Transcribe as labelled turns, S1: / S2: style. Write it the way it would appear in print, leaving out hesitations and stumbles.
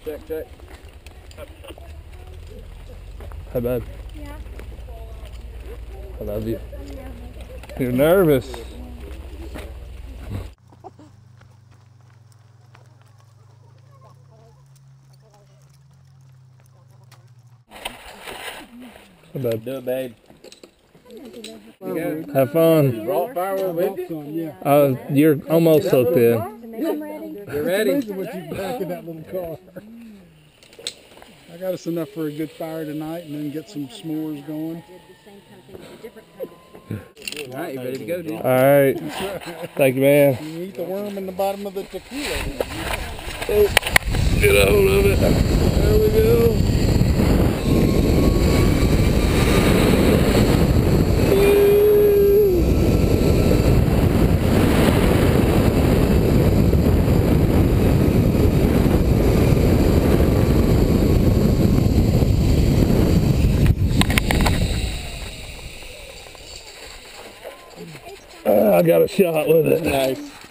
S1: Check, check.
S2: Hi, bud.
S3: Yeah.
S2: I love you.
S3: I'm nervous.
S2: You're nervous. Hi, bud.
S1: Do it, babe.
S2: Have fun.
S1: Brought firewood with you?
S4: Yeah.
S2: You're almost hooked in.
S3: I'm ready.
S1: You're ready?
S4: Amazing what you pack in that little car. I got us enough for a good fire tonight and then get some s'mores going.
S1: All right, you ready to go, dude?
S2: All right. Thank you, man.
S4: You eat the worm in the bottom of the tequila.
S2: Get a hold of it. There we go. I got a shot with it.
S1: Nice.